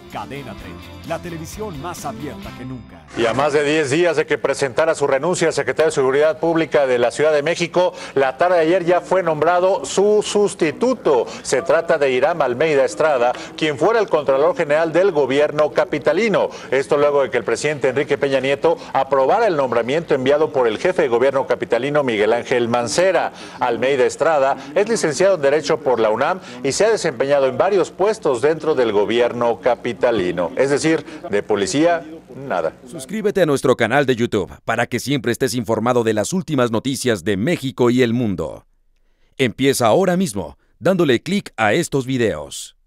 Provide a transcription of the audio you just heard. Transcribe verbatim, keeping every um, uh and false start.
Cadena treinta, la televisión más abierta que nunca. Y a más de diez días de que presentara su renuncia el secretario de Seguridad Pública de la Ciudad de México, la tarde de ayer ya fue nombrado su sustituto. Se trata de Hiram Almeida Estrada, quien fuera el Contralor General del gobierno capitalino. Esto luego de que el presidente Enrique Peña Nieto aprobara el nombramiento enviado por el jefe de gobierno capitalino Miguel Ángel Mancera. Almeida Estrada es licenciado en Derecho por la UNAM y se ha desempeñado en varios puestos dentro del gobierno capitalino. Es decir, de policía, nada. Suscríbete a nuestro canal de YouTube para que siempre estés informado de las últimas noticias de México y el mundo. Empieza ahora mismo dándole clic a estos videos.